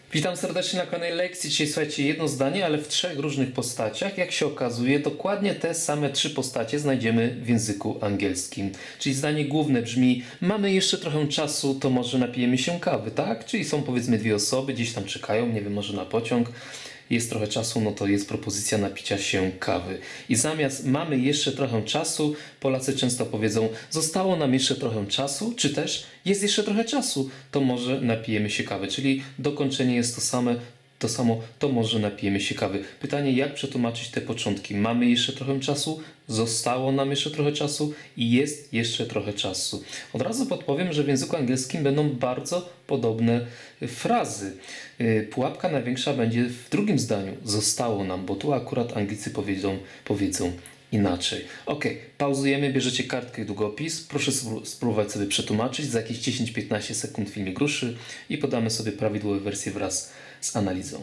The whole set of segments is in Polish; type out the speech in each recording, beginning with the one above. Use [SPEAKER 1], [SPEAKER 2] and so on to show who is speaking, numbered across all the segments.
[SPEAKER 1] Witam serdecznie na kolejnej lekcji. Dzisiaj słuchajcie, jedno zdanie, ale w 3 różnych postaciach. Jak się okazuje, dokładnie te same 3 postacie znajdziemy w języku angielskim. Czyli zdanie główne brzmi: mamy jeszcze trochę czasu, to może napijemy się kawy, tak? Czyli są powiedzmy 2 osoby, gdzieś tam czekają, nie wiem, może na pociąg. Jest trochę czasu, no to jest propozycja napicia się kawy. I zamiast mamy jeszcze trochę czasu, Polacy często powiedzą: zostało nam jeszcze trochę czasu, czy też jest jeszcze trochę czasu, to może napijemy się kawy. Czyli dokończenie jest to samo, to może napijemy się kawy. Pytanie, jak przetłumaczyć te początki? Mamy jeszcze trochę czasu, zostało nam jeszcze trochę czasu i jest jeszcze trochę czasu. Od razu podpowiem, że w języku angielskim będą bardzo podobne frazy. Pułapka największa będzie w drugim zdaniu. Zostało nam, bo tu akurat Anglicy powiedzą inaczej. Ok, pauzujemy, bierzecie kartkę i długopis. Proszę spróbować sobie przetłumaczyć. Za jakieś 10-15 sekund filmik ruszy i podamy sobie prawidłowe wersje wraz z analizą.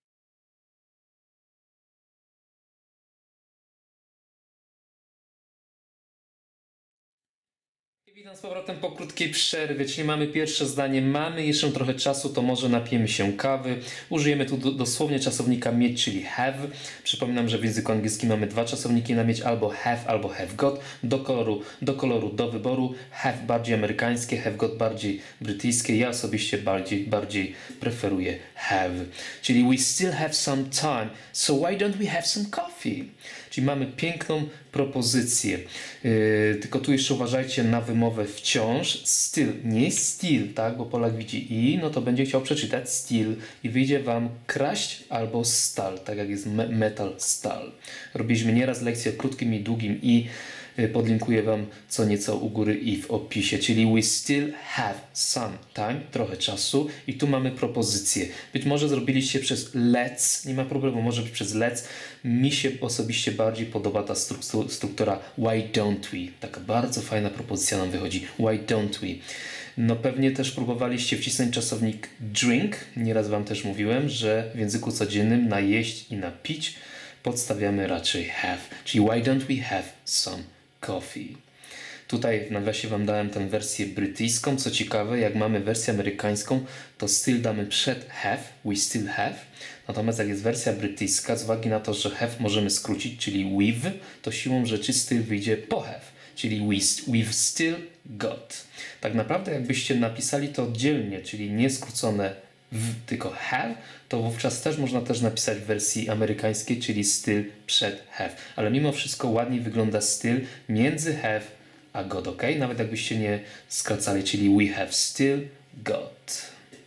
[SPEAKER 1] Witam z powrotem po krótkiej przerwie, czyli mamy pierwsze zdanie. Mamy jeszcze trochę czasu, to może napijemy się kawy. Użyjemy tu dosłownie czasownika mieć, czyli have. Przypominam, że w języku angielskim mamy 2 czasowniki na mieć, albo have got. Do koloru, do wyboru. Have bardziej amerykańskie, have got bardziej brytyjskie. Ja osobiście bardziej preferuję have. Czyli we still have some time, so why don't we have some coffee? Czyli mamy piękną propozycję. Tylko tu jeszcze uważajcie na wymowę wciąż. Still, nie still, tak? Bo Polak widzi i, no to będzie chciał przeczytać still i wyjdzie wam kraść albo stal, tak jak jest metal, stal. Robiliśmy nieraz lekcję o krótkim i długim i. Podlinkuję wam co nieco u góry i w opisie, czyli we still have some time, trochę czasu i tu mamy propozycję. Być może zrobiliście przez let's, nie ma problemu, może być przez let's. Mi się osobiście bardziej podoba ta struktura why don't we. Taka bardzo fajna propozycja nam wychodzi. Why don't we? No pewnie też próbowaliście wcisnąć czasownik drink. Nieraz wam też mówiłem, że w języku codziennym na jeść i na pić podstawiamy raczej have. Czyli why don't we have some coffee. Tutaj w nawiasie wam dałem tę wersję brytyjską. Co ciekawe, jak mamy wersję amerykańską, to still damy przed have, we still have. Natomiast jak jest wersja brytyjska, z uwagi na to, że have możemy skrócić, czyli we've, to siłą rzeczy still wyjdzie po have, czyli we've still got. Tak naprawdę jakbyście napisali to oddzielnie, czyli nie skrócone tylko have, to wówczas też można napisać w wersji amerykańskiej, czyli still przed have. Ale mimo wszystko ładniej wygląda still między have a got, ok? Nawet jakbyście nie skracali, czyli we have still got.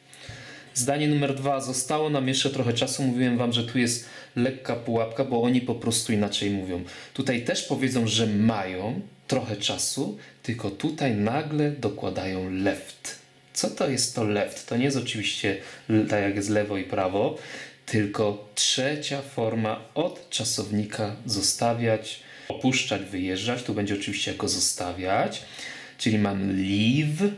[SPEAKER 1] Zdanie numer 2. Zostało nam jeszcze trochę czasu. Mówiłem wam, że tu jest lekka pułapka, bo oni po prostu inaczej mówią. Tutaj też powiedzą, że mają trochę czasu, tylko tutaj nagle dokładają left. Co to jest to left? To nie jest oczywiście tak jak jest lewo i prawo, tylko trzecia forma od czasownika zostawiać, opuszczać, wyjeżdżać. Tu będzie oczywiście jako zostawiać. Czyli mam leave,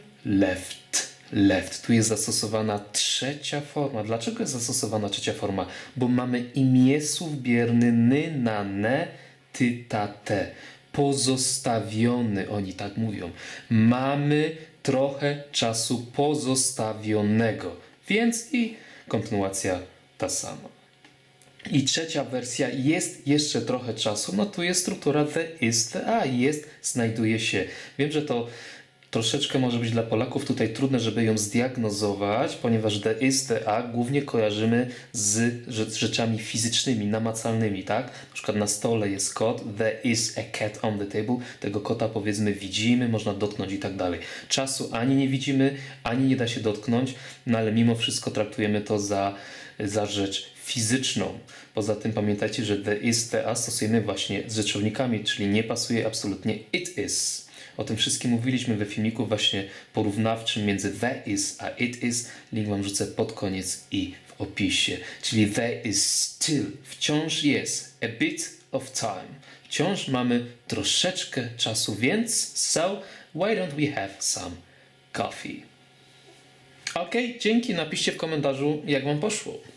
[SPEAKER 1] left. Tu jest zastosowana trzecia forma. Dlaczego jest zastosowana trzecia forma? Bo mamy imiesłów bierny ny, na, ne, ty, ta, te. Pozostawiony, oni tak mówią. Mamy trochę czasu pozostawionego. Więc i kontynuacja ta sama. I trzecia wersja, jest jeszcze trochę czasu. No tu jest struktura the is, the a. Jest, znajduje się. Wiem, że to troszeczkę może być dla Polaków tutaj trudne, żeby ją zdiagnozować, ponieważ the is, the a głównie kojarzymy z rzeczami fizycznymi, namacalnymi, tak? Na przykład na stole jest kot, there is a cat on the table. Tego kota powiedzmy widzimy, można dotknąć i tak dalej. Czasu ani nie widzimy, ani nie da się dotknąć, no ale mimo wszystko traktujemy to za rzecz fizyczną. Poza tym pamiętajcie, że the is, the a stosujemy właśnie z rzeczownikami, czyli nie pasuje absolutnie it is. O tym wszystkim mówiliśmy we filmiku właśnie porównawczym między the is a it is. Link wam rzucę pod koniec i w opisie. Czyli there is still, wciąż jest, a bit of time. Wciąż mamy troszeczkę czasu, więc so why don't we have some coffee? Ok, dzięki. Napiszcie w komentarzu, jak wam poszło.